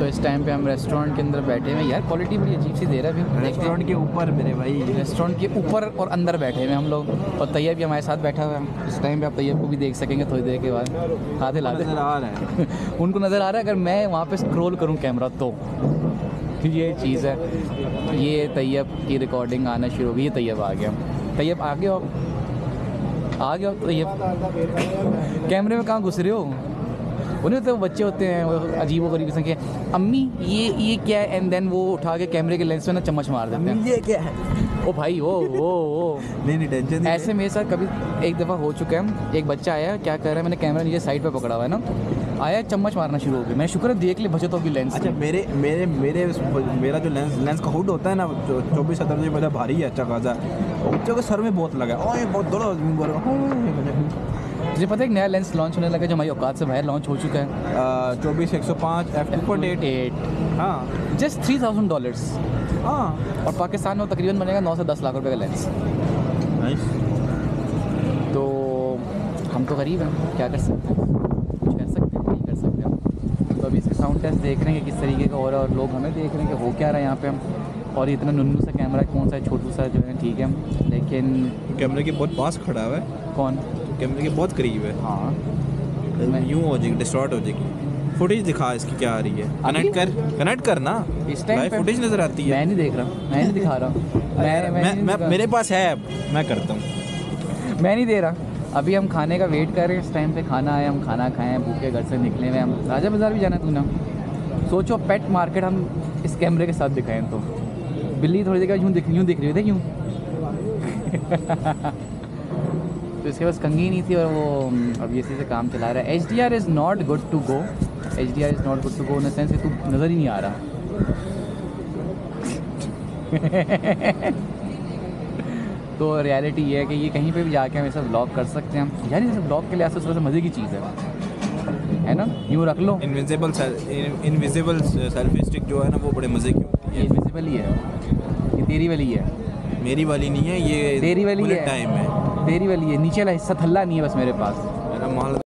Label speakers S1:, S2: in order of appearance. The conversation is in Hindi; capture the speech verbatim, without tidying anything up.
S1: इस टाइम पे हम रेस्टोरेंट के अंदर बैठे हुए हैं। यार क्वालिटी बड़ी अजीब सी दे रहा है अभी।
S2: रेस्टोरेंट के ऊपर मेरे भाई,
S1: रेस्टोरेंट के ऊपर और अंदर बैठे हुए हैं हम लोग, और तैयब भी हमारे साथ बैठा हुआ है। इस टाइम पे आप तैयब को भी देख सकेंगे थोड़ी देर के बाद। हाथे लाते
S2: नजर आ रहा है
S1: उनको नज़र आ रहा है। अगर मैं वहाँ पे स्क्रॉल करूँ कैमरा तो ये चीज़ है। ये तैयब की रिकॉर्डिंग आना शुरू हो गई। ये तैयब आ गया। तैयब आ गया आ गया तैयब कैमरे में कहाँ घुस रहे हो? उन्हें तो बच्चे होते हैं वो अजीब व गरीब किस्म के, अम्मी ये ये क्या है, एंड देन वो उठा के कैमरे के लेंस में ना चम्मच मार देते हैं।
S2: ये क्या है?
S1: ओ भाई ओ ओ ओ
S2: नहीं नहीं टेंशन नहीं।
S1: ऐसे मेरे साथ कभी एक दफ़ा हो चुका है। एक बच्चा आया, क्या कर रहा है, मैंने कैमरा नीचे साइड पे पकड़ा हुआ है ना, आया चम्मच मारना शुरू हो गया। मैं शुक्र है देख ले बचे तो भी लेंस।
S2: अच्छा मेरे मेरे मेरे मेरा जो लेंस लेंस का हुड होता है ना, जो चौबीस सत्तर जो बड़ा भारी है, अच्छा खासा, बच्चों के सर में बहुत लगा। ओए बहुत दौड़ा।
S1: मुझे पता है एक नया लेंस लॉन्च होने लगा जो हमारी औकात से बाहर लॉन्च हो चुका है।
S2: चौबीस एक सौ पाँच F two point eight
S1: eight
S2: हाँ
S1: जस्ट थ्री थाउजेंड डॉलर्स
S2: हाँ
S1: और पाकिस्तान में तकरीबन बनेगा नौ से दस लाख रुपए का लेंस।
S2: नाइस।
S1: तो हम तो गरीब हैं, क्या कर सकते हैं, कुछ कर सकते हैं नहीं कर सकते हम। तो अभी इसके साउंड टेस्ट देख रहे हैं कि किस तरीके का हो रहा है, और लोग हमें देख रहे हैं कि हो क्या रहा है यहाँ पे हम। और इतना नुन्नू सा कैमरा कौन सा है, छोटू सा जो है, ठीक है, लेकिन
S2: कैमरे के बहुत पास खड़ा हुआ है।
S1: कौन?
S2: कैमरे के बहुत करीब है।
S1: हाँ
S2: यूँ हो जाएगी, डिस्टॉर्ट हो जाएगी। फुटेज दिखा इसकी क्या आ रही है, कनेक्ट कर कनेक्ट कर ना।
S1: इस टाइम पे
S2: फुटेज नज़र आती है।
S1: मैं नहीं देख रहा, मैं नहीं दिखा रहा मैं मैं,
S2: मैं,
S1: नहीं
S2: मैं
S1: दिखा-
S2: मेरे पास है, मैं करता हूँ।
S1: मैं नहीं दे रहा। अभी हम खाने का वेट कर रहे हैं। इस टाइम पे खाना आया, हम खाना खाएं, भूखे घर से निकले हुए हम। राजा बाज़ार भी जाना है तूने? सोचो पेट मार्केट हम इस कैमरे के साथ दिखाएं तो बिल्ली थोड़ी देर यूँ दिख यूँ दिख रही थी क्यों तो इसके पास कंघी नहीं थी, और वो अब इसी से काम चला रहा है। H D R is not good to go. H D R is not good to go in the sense कि तू नज़र ही नहीं आ रहा। तो रियलिटी ये है कि ये कहीं पे भी जाके हम ऐसा ब्लॉग कर सकते हैं। यार ये ब्लॉग के लिए ऐसा थोड़ा मज़े की चीज़ है है ना? यूँ रख लो।
S2: इनविजिबल इनविजिबल सेल्फी स्टिक जो है ना, वो बड़े मज़े की होती
S1: ये
S2: है।
S1: इनविजिबल ही है, ये तेरी वाली है।
S2: मेरी वाली नहीं है ये,
S1: तेरी वाली है,
S2: टाइम है।
S1: तेरी वाली है। नीचे वाला हिस्सा थल्ला नहीं है बस मेरे पास।
S2: मेरा माल